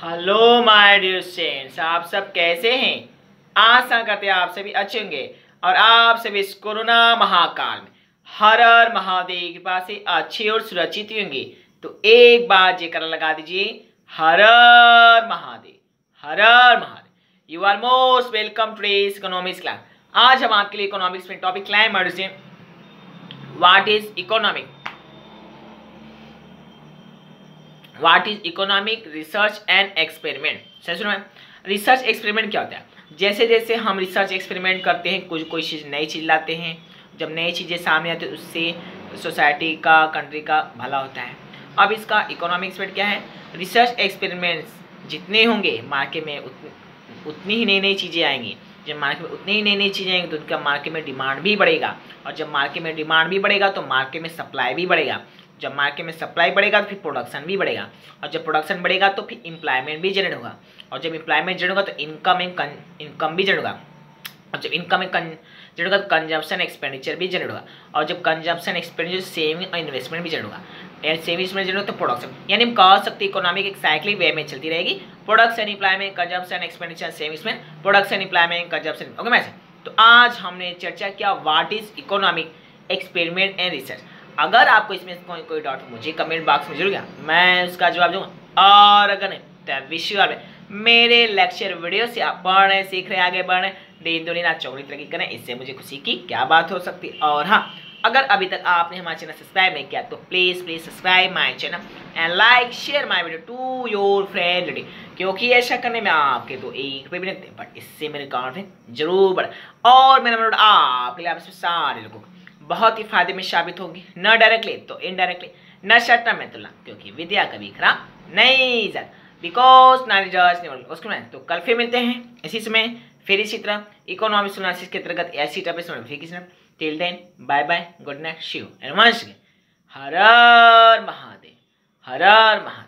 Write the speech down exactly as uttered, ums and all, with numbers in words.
Hello my dear students, आप सब कैसे हैं। आशा करते हैं आप सभी अच्छे होंगे और आप सभी इस कोरोना महाकाल में हर हर महादेव की कृपा से अच्छे और सुरक्षित होंगे। तो एक बार जेकर लगा दीजिए, हर हर महादेव, हर हर Mahadev. You are most welcome today's economics class. आज हम आपके लिए इकोनॉमिक्स में टॉपिक लाए मर्ज what is economic what is economic research and experiment. सही सुनो, रिसर्च एक्सपेरिमेंट क्या होता है। जैसे जैसे हम रिसर्च एक्सपेरिमेंट करते हैं, कुछ कोई चीज़ नई चीज़ लाते हैं, जब नई चीज़ें सामने आती है उससे सोसाइटी का, कंट्री का भला होता है। अब इसका इकोनॉमिक एक्सपेरिमेंट क्या है। रिसर्च एक्सपेरिमेंट्स जितने होंगे मार्केट में उतनी उतनी ही नई नई चीज़ें आएंगी। जब मार्केट में उतनी ही नई नई चीज़ें आएंगी तो उनका मार्केट में डिमांड भी बढ़ेगा, और जब मार्केट में डिमांड भी बढ़ेगा तो मार्केट में सप्लाई भी बढ़ेगा। जब मार्केट में सप्लाई बढ़ेगा तो फिर प्रोडक्शन भी बढ़ेगा, और जब प्रोडक्शन बढ़ेगा तो फिर एम्प्लॉयमेंट भी जनरेट होगा, और जब एम्प्लॉयमेंट जनरेट होगा तो इनकम इनकम भी जनरेट होगा, और जब इनकम जनरेट होगा तो कंजम्पशन एक्सपेंडिचर भी जनरेट होगा, और जब कंजम्पशन एक्सपेंडिचर सेविंग और इन्वेस्टमेंट भी जनरेट होगा। एंड सेविंग इन्वेस्टमेंट जनरेट तो प्रोडक्शन, यानी हम कह सकते हैं इकोनॉमिक एक साइक्लिक वे में चलती रहेगी। Production, employment, consumption, expenditure, saving, production, employment, consumption. Okay match. तो आज हमने चर्चा किया what is economic experiment and research. अगर आपको इसमें कोई कोई डाउट मुझे कमेंट बॉक्स में जरूर गया, मैं उसका जवाब दूंगा। और अगर नहीं तो विश्व में मेरे लेक्चर वीडियो से आप पढ़ रहे, सीख रहे, आगे बढ़ रहे, दिन दुनिया चौगनी तरक्की करें, इससे मुझे खुशी की क्या बात हो सकती है। और हाँ, अगर अभी तक आपने हमारा चैनल सब्सक्राइब नहीं किया तो please please subscribe my channel and like share my video to your friend, क्योंकि ऐसा करने में आपके तो एक रुपये भी नहीं देते, बट इससे मेरे कॉन्फिडेंस जरूर बढ़े और मेरा नोट आपके लिए, आप सारे लोगों को बहुत ही फायदे में साबित होगी, न डायरेक्टली तो इनडायरेक्टली, न शॉर्ट टर्म में तो लॉन्ग, क्योंकि विद्या कभी खराब नहीं जाती। बिकॉज नॉलेज नेवर उसके में। तो कल फिर मिलते हैं इसी समय, फिर इसी तरह इकोनॉमिक्स एनालिसिस के अंतर्गत ऐसी topic notification. Till then bye bye, good night, Shiv and once again हर हर महादेव, हर हर महादेव।